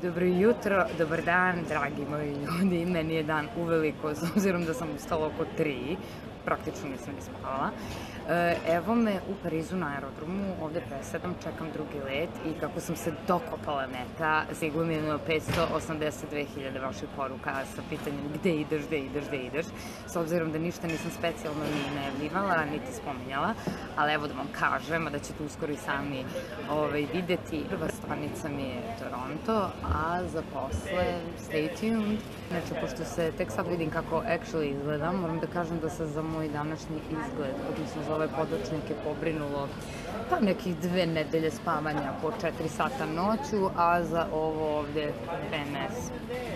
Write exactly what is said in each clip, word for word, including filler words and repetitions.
Dobro jutro, dobar dan, dragi moji ljudi. Meni je dan uveliko, s obzirom da sam ustala oko tri, praktično nisam ni spavala. Evo me u Parizu na aerodromu, ovde presedam, čekam drugi let i kako sam se dokopala neta, stiglo mi je petsto osamdeset dve hiljade vaših poruka sa pitanjem gde ideš, gde ideš, gde ideš, s obzirom da ništa nisam specijalno ni najavljivala, niti spominjala, ali evo da vam kažem, da ćete uskoro i sami videti. Prva stanica mi je Toronto, a za posle stay tuned. Znači, pošto se tek sad vidim kako actually izgledam, moram da kažem da se za moj današnji izgled, odnosno za ove podočnike pobrinulo pa nekih dve nedelje spavanja po četiri sata noću, a za ovo ovde P M S.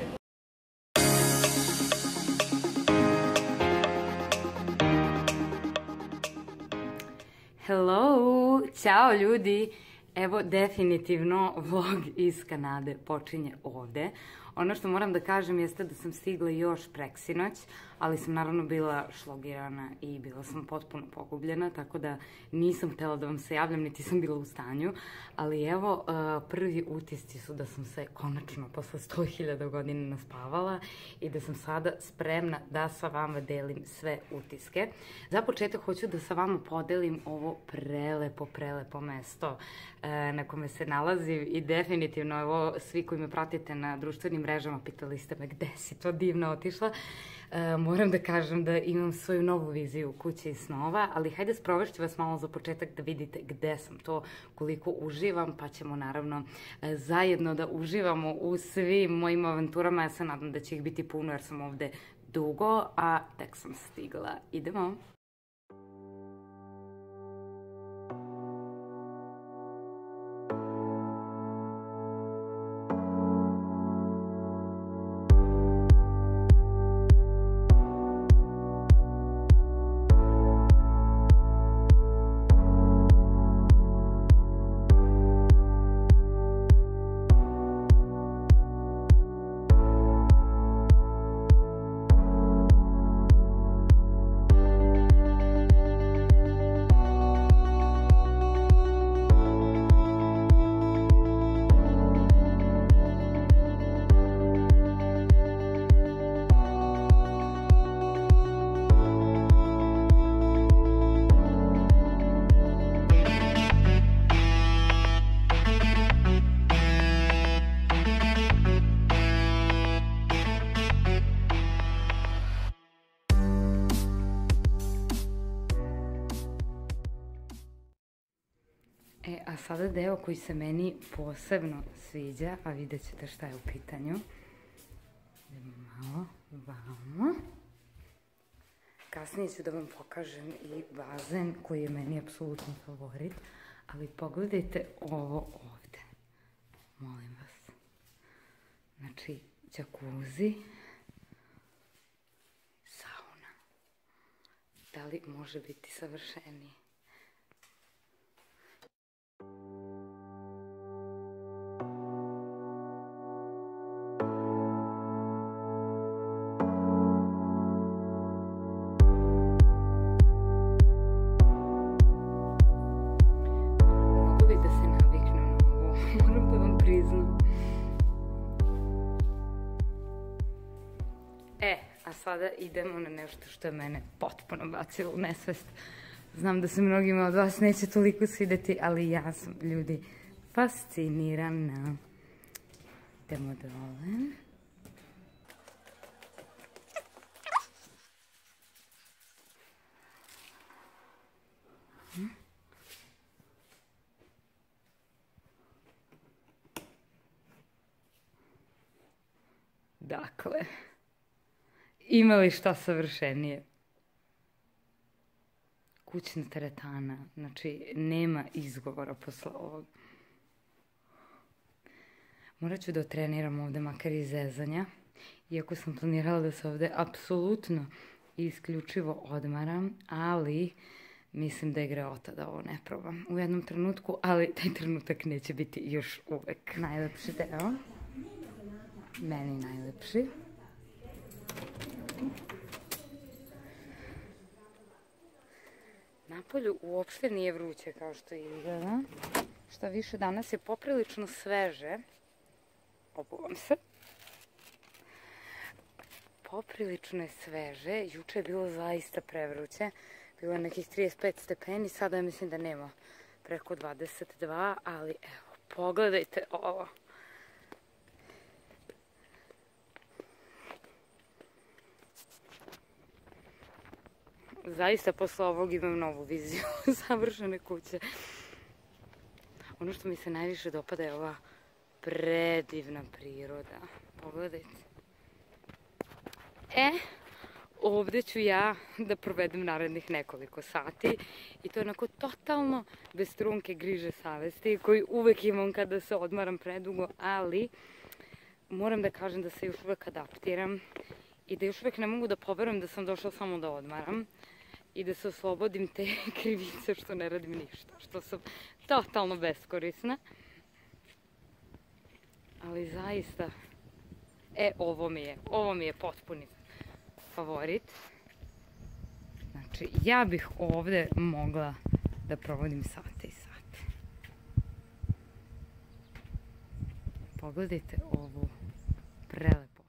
Hello, ćao ljudi! Evo, definitivno vlog iz Kanade počinje ovde. Ono što moram da kažem jeste da sam stigla još preksinoć, ali sam naravno bila šlogirana i bila sam potpuno pogubljena, tako da nisam htela da vam se javljam, niti sam bila u stanju. Ali evo, prvi utisci su da sam se konačno posle sto hiljada godina naspavala i da sam sada spremna da sa vama delim sve utiske. Za početak hoću da sa vama podelim ovo prelepo, prelepo mesto na kome se nalazim i definitivno, evo, svi koji me pratite na društvenim mrežama, pitali ste me gde si to divno otišla. Moram da kažem da imam svoju novu viziju kuće i snova, ali hajde sprovešću vas malo za početak da vidite gde sam to, koliko uživam, pa ćemo naravno zajedno da uživamo u svim mojim avanturama. Ja se nadam da će ih biti puno jer sam ovde dugo, a tek sam stigla. Idemo! E, a sada deo koji se meni posebno sviđa, a vidjet ćete šta je u pitanju. Idemo malo vamo. Kasnije ću da vam pokažem i bazen koji je meni apsolutno favorit, ali pogledajte ovo ovde. Molim vas. Znači, džakuzi, sauna. Da li može biti savršenije? E, a sada idemo na nešto što je mene potpuno bacilo u nesvest. Znam da se mnogima od vas neće toliko svideti, ali ja sam, ljudi, fascinirana. Idemo dole. Dakle, ima li šta savršenije? Kućna teretana, znači nema izgovora posle ovog. Morat ću da treniram ovde makar i zezanja, iako sam planirala da se ovde apsolutno i isključivo odmaram, ali mislim da je greota da ovo ne probam u jednom trenutku, ali taj trenutak neće biti još uvek. Najlepši deo. Meni najlepši. Napolju uopšte nije vruće kao što izgleda. Šta više, danas je poprilično sveže. obuvam se. Poprilično je sveže, juče je bilo zaista prevruće, bilo je nekih trideset pet stepeni, sada ja mislim da nema preko dvadeset dva, ali evo, pogledajte ovo. Zaista posle ovog imam novu viziju savršene kuće. Ono što mi se najviše dopada je ova predivna priroda. Pogledajte. E, ovde ću ja da provedem narednih nekoliko sati i to je onako totalno bez trunke griže savesti koju uvek imam kada se odmaram predugo, ali moram da kažem da se još uvek adaptiram i da još uvek ne mogu da poverujem da sam došla samo da odmaram i da se oslobodim te krivice što ne radim ništa, što sam totalno beskorisna. Ali zaista, e, ovo mi je, ovo mi je potpuni favorit. Znači, ja bih ovde mogla da provodim sate i sate. Pogledajte ovu prelepotu.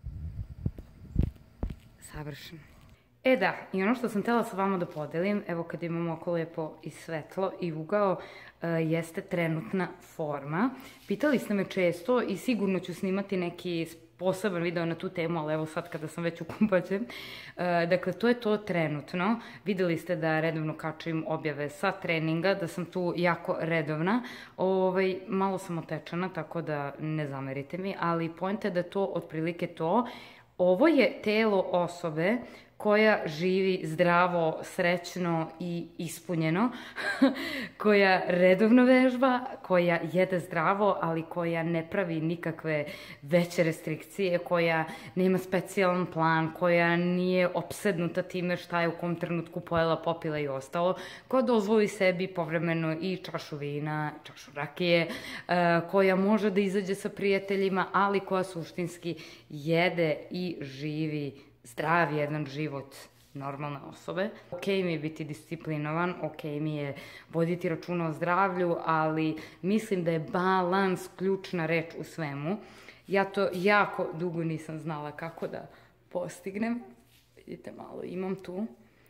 Savršeno. E da, i ono što sam htjela sa vama da podelim, evo kad imamo oko lepo i svetlo i ugao, jeste trenutna forma. Pitali ste me često i sigurno ću snimati neki poseban video na tu temu, ali evo sad kada sam već u kupaće. Dakle, to je to trenutno. Videli ste da redovno kačim objave sa treninga, da sam tu jako redovna. Malo sam otečena, tako da ne zamerite mi, ali poenta je da je to otprilike to. Ovo je telo osobe koja živi zdravo, srećno i ispunjeno, koja redovno vežba, koja jede zdravo, ali koja ne pravi nikakve veće restrikcije, koja nema specijalan plan, koja nije opsednuta time šta je u kom trenutku pojela, popila i ostalo, koja dozvoli sebi povremeno i čašu vina, čašu rakije, koja može da izađe sa prijateljima, ali koja suštinski jede i živi zdrav jedan život normalne osobe. Ok mi je biti disciplinovan, ok mi je voditi računa o zdravlju, ali mislim da je balans ključna reč u svemu. Ja to jako dugo nisam znala kako da postignem. Vidite, malo imam tu.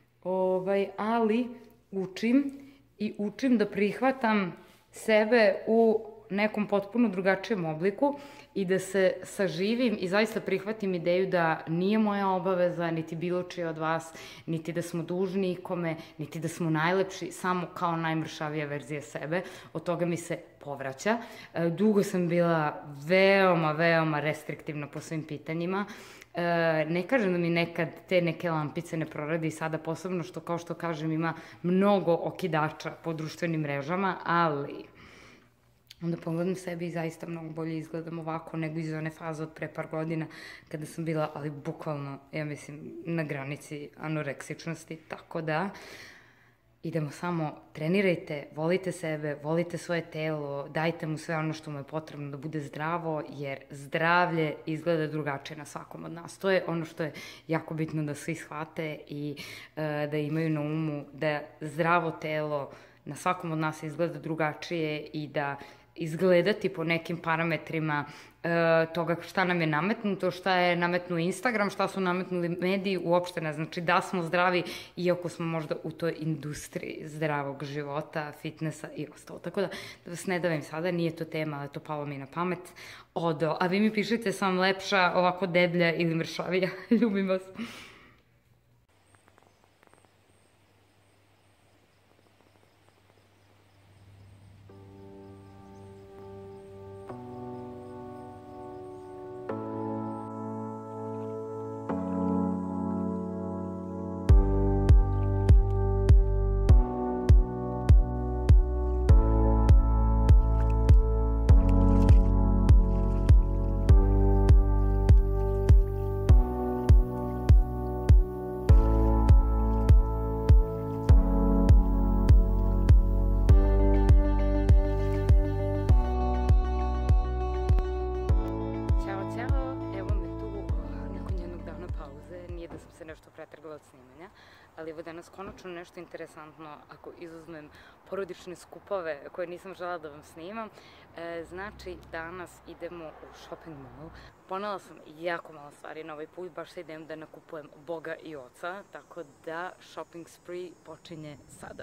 Ali učim i učim da prihvatam sebe u nekom potpuno drugačijem obliku i da se saživim i zaista prihvatim ideju da nije moja obaveza, niti bilo čije od vas, niti da smo dužni ikome, niti da smo najlepši, samo kao najmršavija verzija sebe. Od toga mi se povraća. Dugo sam bila veoma, veoma restriktivna po svim pitanjima. Ne kažem da mi nekad te neke lampice ne proradi i sada posebno što, kao što kažem, ima mnogo okidača po društvenim mrežama, ali onda pogledam sebe i zaista mnogo bolje izgledam ovako nego iz one faze od pre par godina kada sam bila, ali bukvalno, ja mislim, na granici anoreksičnosti, tako da idemo samo, trenirajte, volite sebe, volite svoje telo, dajte mu sve ono što mu je potrebno da bude zdravo, jer zdravlje izgleda drugačije na svakom od nas. To je ono što je jako bitno da svi shvate i da imaju na umu da zdravo telo na svakom od nas izgleda drugačije i da izgledati po nekim parametrima toga šta nam je nametnuto, šta je nametnuo Instagram, šta su nametnuli mediji, uopšte ne znači da smo zdravi, iako smo možda u toj industriji zdravog života, fitnessa i ostalo. Tako da, da vas ne davim sada, nije to tema, ali to palo mi na pamet. Odo, a vi mi pišite sam lepša, ovako deblja ili mršavija. Ljubim vas. nešto pretrgla od snimanja, ali evo danas konačno nešto interesantno, ako izuzmem porodične skupove koje nisam žela da vam snimam. E, znači, danas idemo u shopping mall. Ponela sam jako malo stvari na ovaj put, baš se idem da nakupujem Boga i oca, tako da shopping spree počinje sada.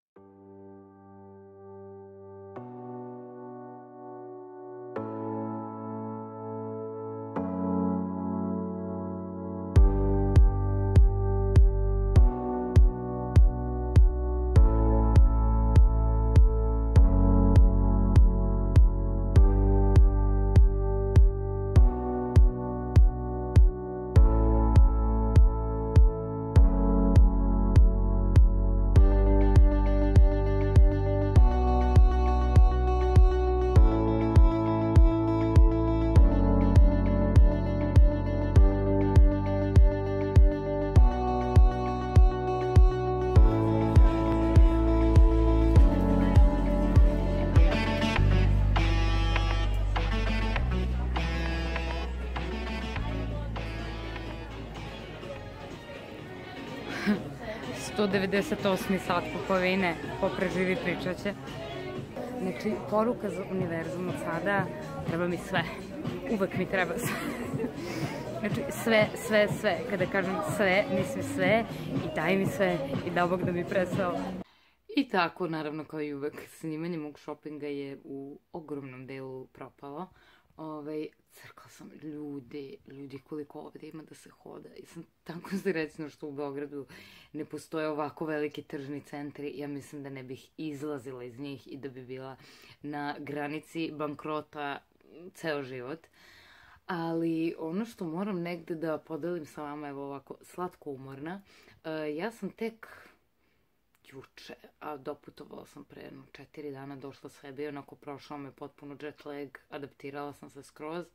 sto devedeset osmi sat kupovine, ko preživi pričat će. Znači, poruka za univerzum od sada, treba mi sve. Uvek mi treba sve. Znači, sve, sve, sve. Kada kažem sve, mislim sve i daj mi sve i da Bog da mi presao. I tako, naravno, kao i uvek, snimanje mog šopinga je u ogromnom delu propalo. Ove, crkla sam ljudi, ljudi koliko ovde ima da se hoda. I sam tako srećna što u Beogradu ne postoje ovako veliki tržni centri. Ja mislim da ne bih izlazila iz njih i da bi bila na granici bankrota ceo život. Ali ono što moram negde da podelim sa vama, evo ovako, slatko umorna, ja sam tek juče, a doputovala sam pre jedno četiri dana, došla sebi i onako prošao me potpuno jet lag, adaptirala sam se skroz,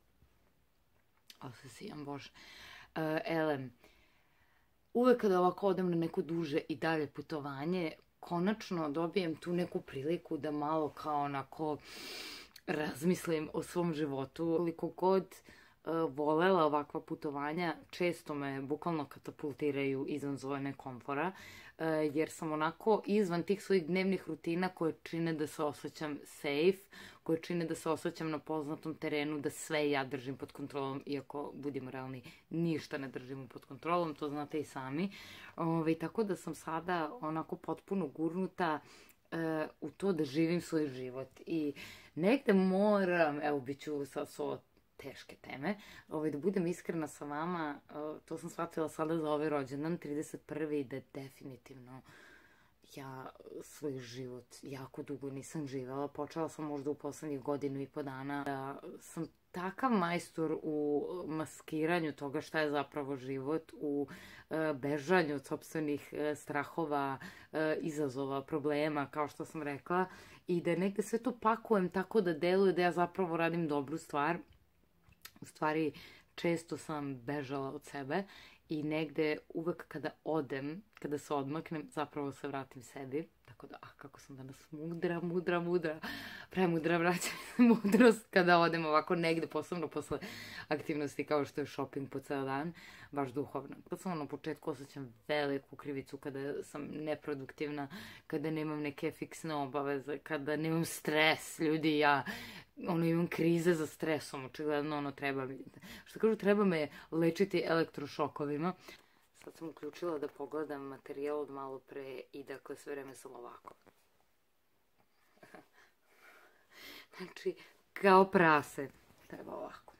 ali se sijam, bože. Uh, elem, uvek kada ovako odem na neko duže i dalje putovanje, konačno dobijem tu neku priliku da malo kao onako razmislim o svom životu. Koliko god uh, volela ovakva putovanja, često me bukvalno katapultiraju izvan zone komfora, uh, jer sam onako izvan tih svojih dnevnih rutina koje čine da se osjećam safe, koje čine da se osjećam na poznatom terenu, da sve ja držim pod kontrolom, iako, budimo realni, ništa ne držimo pod kontrolom, to znate i sami. Ove, tako da sam sada onako potpuno gurnuta uh, u to da živim svoj život. I negde moram, evo, bit ću sa svo teške teme, ovaj, da budem iskrena sa vama, to sam shvatila sada za ovaj rođendan, trideset prvi da definitivno ja svoj život jako dugo nisam živela. Počela sam možda u poslednjih godinu i po dana. Da sam takav majstor u maskiranju toga šta je zapravo život, u e, bežanju od sopstvenih e, strahova, e, izazova, problema, kao što sam rekla, i da negde sve to pakujem tako da deluje da ja zapravo radim dobru stvar. U stvari, često sam bežala od sebe i negde uvek kada odem, kada se odmaknem, zapravo se vratim sebi. Tako da, ah, kako sam danas mudra, mudra, mudra, premudra, vraćam se mudrost kada odem ovako negde, posebno posle aktivnosti kao što je shopping po ceo dan, baš duhovno. Kad sam na početku osjećam veliku krivicu kada sam neproduktivna, kada nemam neke fiksne obaveze, kada nemam stres, ljudi, ja ono, imam krize za stresom, očigledno ono treba mi, što kažu, treba me lečiti elektrošokovima. Sad sam uključila da pogledam materijal od malo pre i dakle sve vreme sam ovako. Znači, kao prase, treba ovako.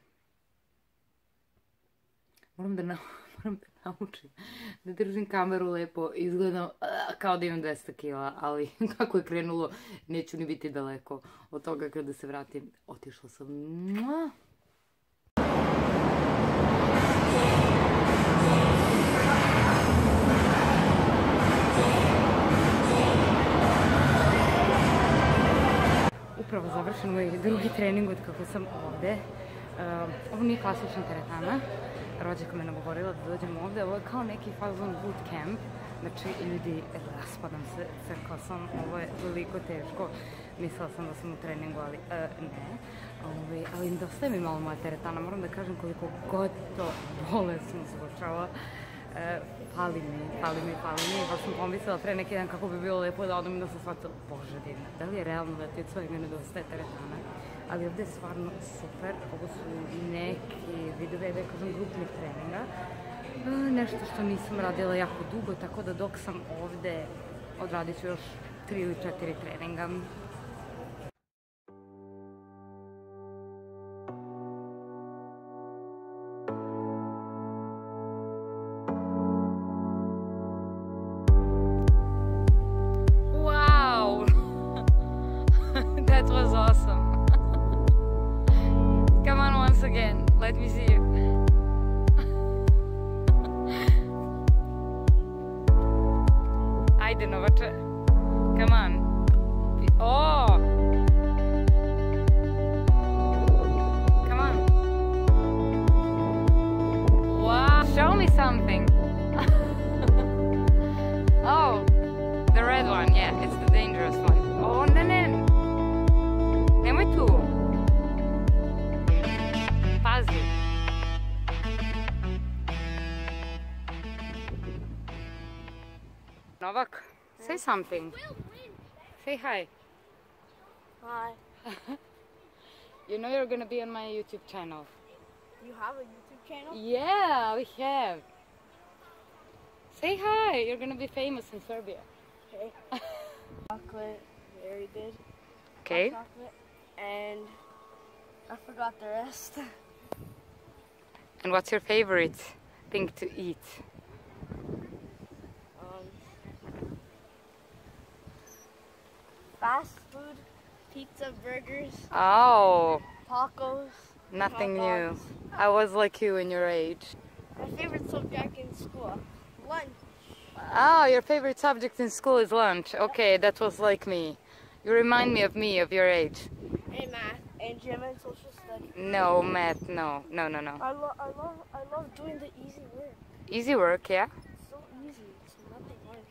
Moram da, na, moram da naučim da držim kameru lepo, izgledam uh, kao da imam dvesta kila, ali kako je krenulo, neću ni biti daleko od toga kada se vratim. Otišla sam. Mua! Upravo završen moj drugi trening od kako sam ovde. Uh, ovo nije klasična teretana. Rođaka me nagovorila da dođem ovde. Ovo je kao neki fazon bootcamp. Znači, ljudi, raspadam se, crkla sam. Ovo je veliko teško. Mislila sam da sam u treningu, ali uh, ne. Ove, ali dostaje mi malo moja teretana. Moram da kažem koliko god to bolesno zvučalo. Fali mi, fali mi, fali mi. Baš sam pomislila pre neki dan kako bi bilo lepo da odem i da sam shvatila, bože divno, da li je realno da ti od svojega nedostaje teretana? Ali ovde je stvarno super, ovo su neki vidove, da kažem, grupnih treninga. Nešto što nisam radila jako dugo, tako da dok sam ovde odradit ću još tri ili četiri treninga. That was awesome. Come on once again. Let me see you. Ajde, Novače. Come on. Oh! Come on. Wow. Show me something. Oh, the red one. Yeah, it's the dangerous one. Oh, ne, ne. Nemoj tu. Pazi. Novak, say something. Say hi. Hi. You know you're gonna be on my YouTube channel. You have a YouTube channel? Yeah, we have. Say hi. You're gonna be famous in Serbia. Okay. Chocolate, very good. Okay. Hot chocolate, and I forgot the rest. And what's your favorite thing to eat? Um, fast food, pizza, burgers, Oh, tacos. nothing hot new. dogs. I was like you in your age. My favorite subject in school, lunch. Oh, your favorite subject in school is lunch. Okay, that was like me. You remind me of me, of your age. And math, and gym and social studies. No, math, no. No, no, no. I love, I love, I love doing the easy work. Easy work, yeah? It's so easy. It's nothing hard.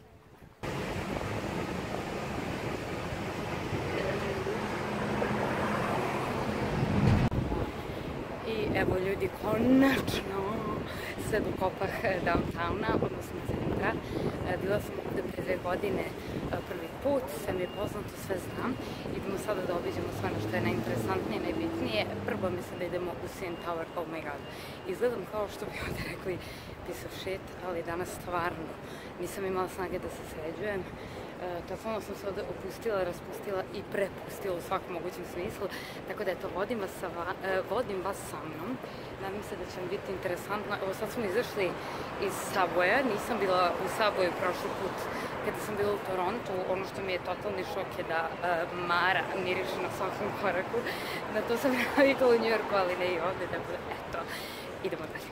I evo ljudi, konačno se dokopah downtowna, odnosno centra. Bila sam ovde pre dve godine prvi put, sve mi je poznato, sve znam. Idemo sada da obiđemo sve ono što je najinteresantnije, najbitnije. Prvo mislim da idemo u C N Tower, oh my god. Izgledam kao što bi ovde rekli piece of shit, ali danas stvarno nisam imala snage da se sređujem. Totalno sam se ovde opustila, raspustila i prepustila u svakom mogućem smislu. Tako da eto, vodim vas, vodim vas sa mnom. Nadam se da će vam biti interesantno. Evo sad smo izašli iz Subwaya. Nisam bila u Subwayu prošli put kada sam bila u Torontu. Ono što mi je totalni šok je da Mara miriše na svakom koraku. Na to sam navikla u New Yorku, ali ne i ovde. Tako da eto, idemo dalje.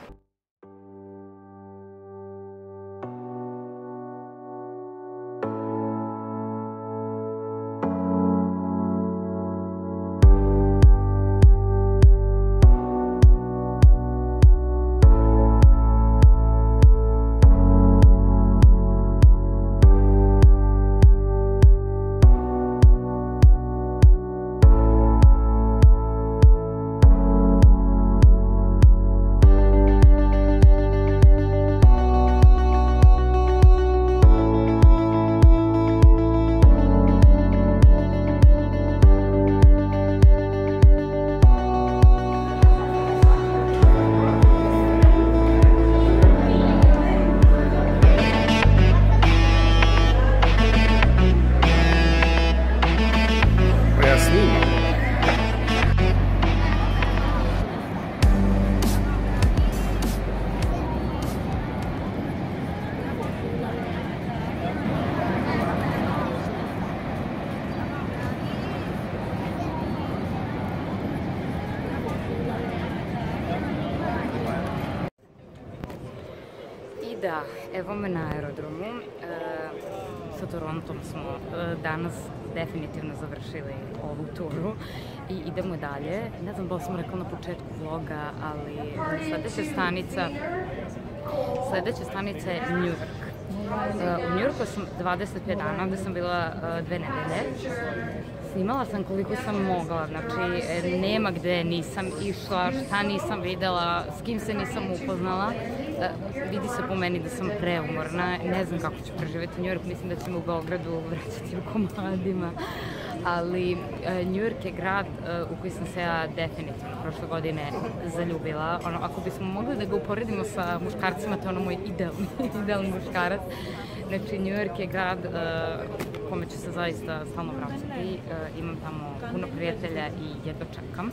Da, evo me na aerodromu. Sa Torontom smo danas definitivno završili ovu turu i idemo dalje. Ne znam da li sam rekla na početku vloga, ali sledeća stanica, sledeća stanica je New York. U New Yorku sam dvadeset pet dana, gde sam bila dve nedelje. Snimala sam koliko sam mogla, znači nema gde nisam išla, šta nisam videla, s kim se nisam upoznala. Vidi se po meni da sam preumorna, ne znam kako ću preživjeti New York, mislim da ćemo u Beogradu vraćati u komadima. Ali New York je grad u koji sam se ja definitivno prošle godine zaljubila. Ono, ako bismo mogli da ga uporedimo sa muškarcima, to je ono moj idealni, idealni muškarac. Znači, New York je grad u kome ću se zaista stalno vraćati. Imam tamo puno prijatelja i jedva čekam.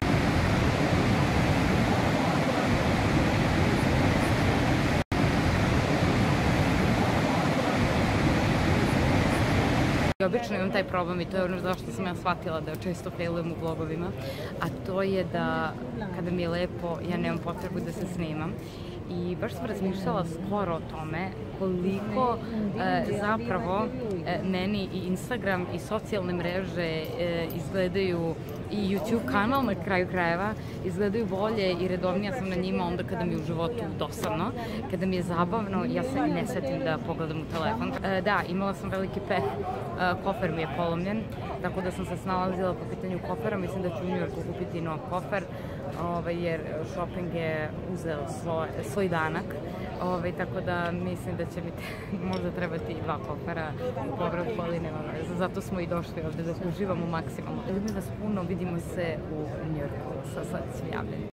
Obično imam taj problem i to je ono zašto sam ja shvatila da često failujem u vlogovima, a to je da kada mi je lepo ja nemam potrebu da se snimam. I baš sam razmišljala skoro o tome koliko e, zapravo e, meni i Instagram i socijalne mreže e, izgledaju i YouTube kanal na kraju krajeva izgledaju bolje i redovnija sam na njima onda kada mi je u životu dosadno, kada mi je zabavno, ja se ne setim da pogledam u telefon. E, da, imala sam veliki peh, e, kofer mi je polomljen, tako da sam se snalazila po pitanju kofera, mislim da ću u New Yorku kupiti nov kofer, ovaj, jer shopping je uzeo svoj, svoj danak, ovaj, tako da mislim da će mi te, možda trebati dva kofera u povratku, ali nema veze. Zato smo i došli ovde da uživamo maksimalno. Ljubim vas puno, vidimo se u New Yorku sa sledećim javljanjem.